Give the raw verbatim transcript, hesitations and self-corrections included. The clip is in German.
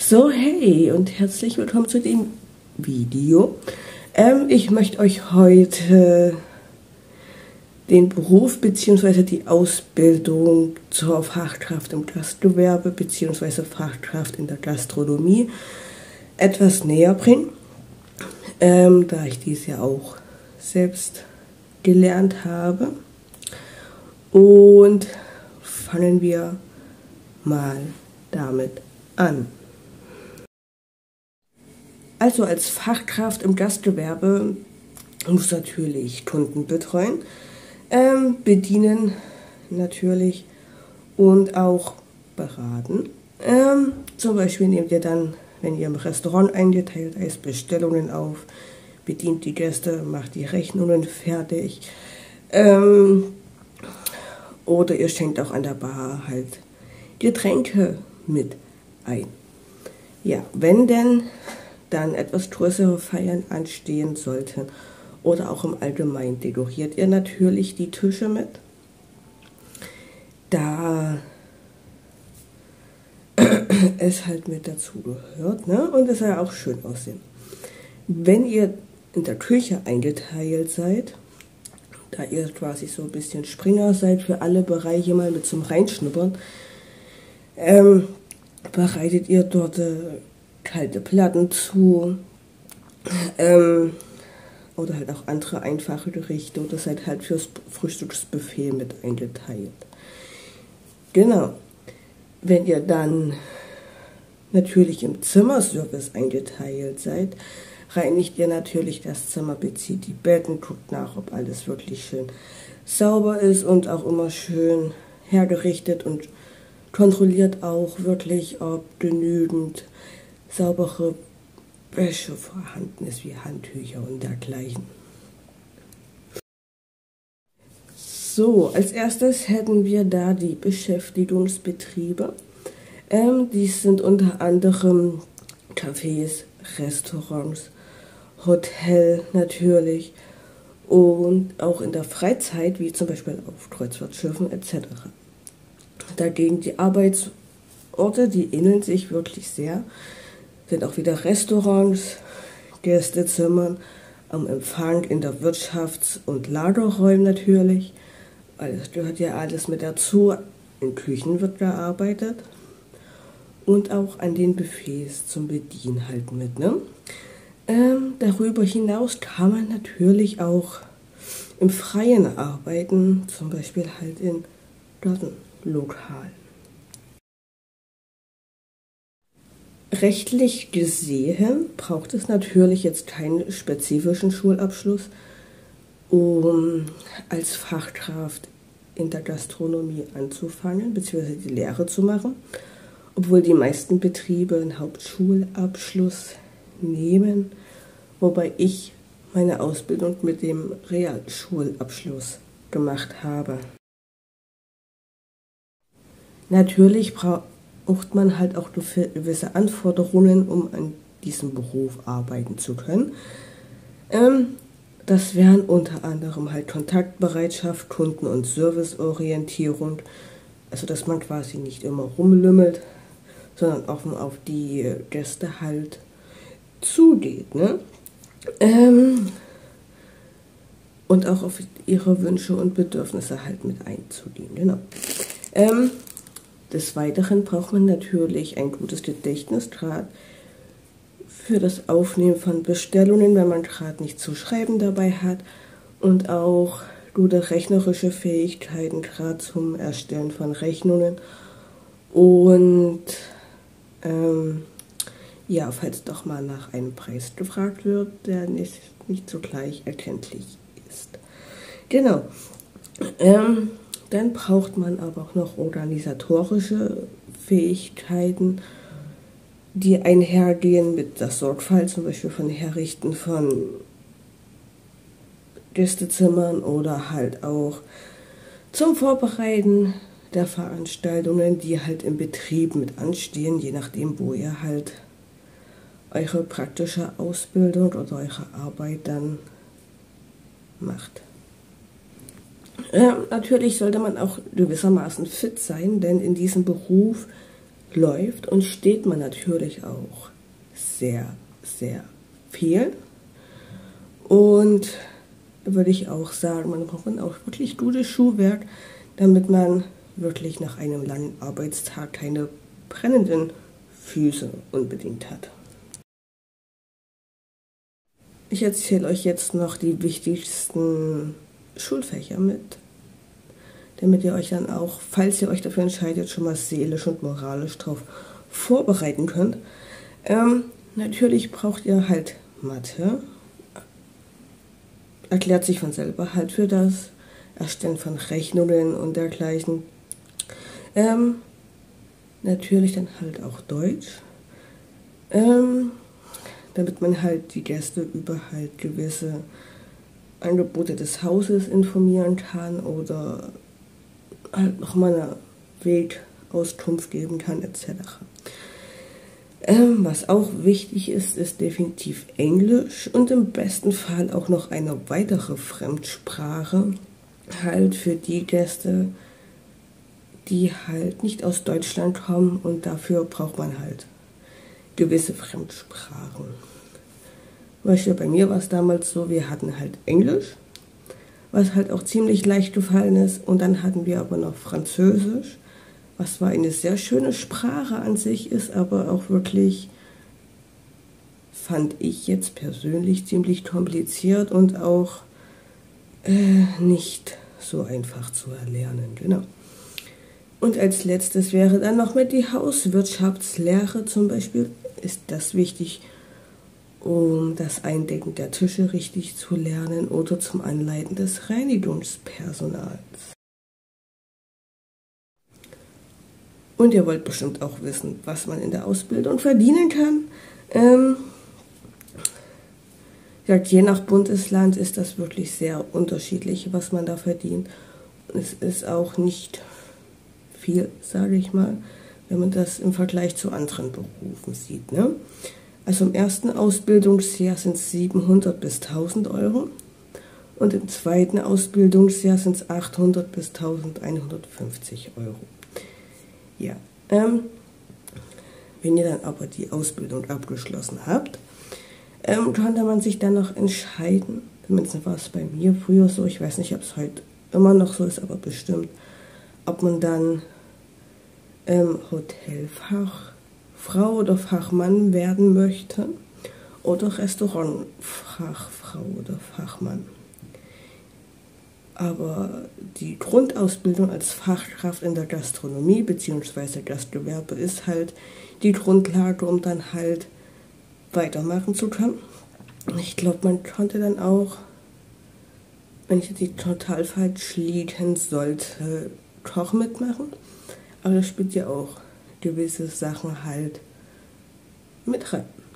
So, hey und herzlich willkommen zu dem Video. Ähm, ich möchte euch heute den Beruf bzw. die Ausbildung zur Fachkraft im Gastgewerbe bzw. Fachkraft in der Gastronomie etwas näher bringen, ähm, da ich dies ja auch selbst gelernt habe. Und fangen wir mal damit an. Also als Fachkraft im Gastgewerbe muss natürlich Kunden betreuen, ähm, bedienen natürlich und auch beraten. Ähm, zum Beispiel nehmt ihr dann, wenn ihr im Restaurant eingeteilt seid, Bestellungen auf, bedient die Gäste, macht die Rechnungen fertig. Ähm, oder ihr schenkt auch an der Bar halt Getränke mit ein. Ja, wenn denn dann etwas größere Feiern anstehen sollten oder auch im Allgemeinen, dekoriert ihr natürlich die Tische mit, da es halt mit dazu gehört, ne? Und es soll ja auch schön aussehen. Wenn ihr in der Küche eingeteilt seid, da ihr quasi so ein bisschen Springer seid für alle Bereiche mal mit zum Reinschnuppern, ähm, bereitet ihr dort äh, kalte Platten zu, ähm, oder halt auch andere einfache Gerichte oder seid halt fürs Frühstücksbuffet mit eingeteilt. Genau. Wenn ihr dann natürlich im Zimmerservice eingeteilt seid, reinigt ihr natürlich das Zimmer, bezieht die Betten, guckt nach, ob alles wirklich schön sauber ist und auch immer schön hergerichtet und kontrolliert auch wirklich, ob genügend saubere Wäsche vorhanden ist, wie Handtücher und dergleichen. So, als erstes hätten wir da die Beschäftigungsbetriebe. Ähm, dies sind unter anderem Cafés, Restaurants, Hotel natürlich und auch in der Freizeit, wie zum Beispiel auf Kreuzfahrtschiffen et cetera. Dagegen die Arbeitsorte, die ähneln sich wirklich sehr, sind auch wieder Restaurants, Gästezimmern, am Empfang, in der Wirtschafts- und Lagerräumen natürlich. Das gehört ja alles mit dazu. In Küchen wird gearbeitet und auch an den Buffets zum Bedienen halt mit. Ne? Ähm, darüber hinaus kann man natürlich auch im Freien arbeiten, zum Beispiel halt in Gartenlokalen. Rechtlich gesehen braucht es natürlich jetzt keinen spezifischen Schulabschluss, um als Fachkraft in der Gastronomie anzufangen bzw. die Lehre zu machen, obwohl die meisten Betriebe einen Hauptschulabschluss nehmen, wobei ich meine Ausbildung mit dem Realschulabschluss gemacht habe. Natürlich braucht braucht man halt auch gewisse Anforderungen, um an diesem Beruf arbeiten zu können. Ähm, das wären unter anderem halt Kontaktbereitschaft, Kunden- und Serviceorientierung, also dass man quasi nicht immer rumlümmelt, sondern offen auf die Gäste halt zugeht, ne? Ähm, und auch auf ihre Wünsche und Bedürfnisse halt mit einzugehen, genau. Ähm, Des Weiteren braucht man natürlich ein gutes Gedächtnis, gerade für das Aufnehmen von Bestellungen, wenn man gerade nicht zu schreiben dabei hat, und auch gute rechnerische Fähigkeiten, gerade zum Erstellen von Rechnungen. Und ähm, ja, falls doch mal nach einem Preis gefragt wird, der nicht, nicht sogleich erkenntlich ist. Genau. Ähm, Dann braucht man aber auch noch organisatorische Fähigkeiten, die einhergehen mit der Sorgfalt, zum Beispiel von Herrichten von Gästezimmern oder halt auch zum Vorbereiten der Veranstaltungen, die halt im Betrieb mit anstehen, je nachdem, wo ihr halt eure praktische Ausbildung oder eure Arbeit dann macht. Ja, natürlich sollte man auch gewissermaßen fit sein, denn in diesem Beruf läuft und steht man natürlich auch sehr, sehr viel. Und würde ich auch sagen, man braucht auch wirklich gutes Schuhwerk, damit man wirklich nach einem langen Arbeitstag keine brennenden Füße unbedingt hat. Ich erzähle euch jetzt noch die wichtigsten Schulfächer mit, damit ihr euch dann auch, falls ihr euch dafür entscheidet, schon mal seelisch und moralisch darauf vorbereiten könnt. Ähm, natürlich braucht ihr halt Mathe, erklärt sich von selber, halt für das Erstellen von Rechnungen und dergleichen. Ähm, natürlich dann halt auch Deutsch, ähm, damit man halt die Gäste über halt gewisse Angebote des Hauses informieren kann oder halt nochmal eine Wegauskunft geben kann, et cetera. Ähm, was auch wichtig ist, ist definitiv Englisch und im besten Fall auch noch eine weitere Fremdsprache, halt für die Gäste, die halt nicht aus Deutschland kommen, und dafür braucht man halt gewisse Fremdsprachen. Beispiel bei mir war es damals so, wir hatten halt Englisch, was halt auch ziemlich leicht gefallen ist, und dann hatten wir aber noch Französisch, was zwar eine sehr schöne Sprache an sich ist, aber auch wirklich, fand ich jetzt persönlich, ziemlich kompliziert und auch äh, nicht so einfach zu erlernen, genau. Und als letztes wäre dann noch mit die Hauswirtschaftslehre zum Beispiel, ist das wichtig, um das Eindecken der Tische richtig zu lernen oder zum Anleiten des Reinigungspersonals. Und ihr wollt bestimmt auch wissen, was man in der Ausbildung verdienen kann. Ähm, ja, je nach Bundesland ist das wirklich sehr unterschiedlich, was man da verdient. Es ist auch nicht viel, sage ich mal, wenn man das im Vergleich zu anderen Berufen sieht, ne? Also im ersten Ausbildungsjahr sind es siebenhundert bis tausend Euro und im zweiten Ausbildungsjahr sind es achthundert bis eintausendeinhundertfünfzig Euro. Ja, ähm, wenn ihr dann aber die Ausbildung abgeschlossen habt, ähm, konnte man sich dann noch entscheiden, zumindest war es bei mir früher so, ich weiß nicht, ob es heute immer noch so ist, aber bestimmt, ob man dann ähm, Hotelfachfrau oder Fachmann werden möchte oder Restaurantfachfrau oder Fachmann. Aber die Grundausbildung als Fachkraft in der Gastronomie bzw. Gastgewerbe ist halt die Grundlage, um dann halt weitermachen zu können. Ich glaube, man konnte dann auch, wenn ich die total falsch liegen sollte, Koch mitmachen. Aber das spielt ja auch gewisse Sachen halt mit rein.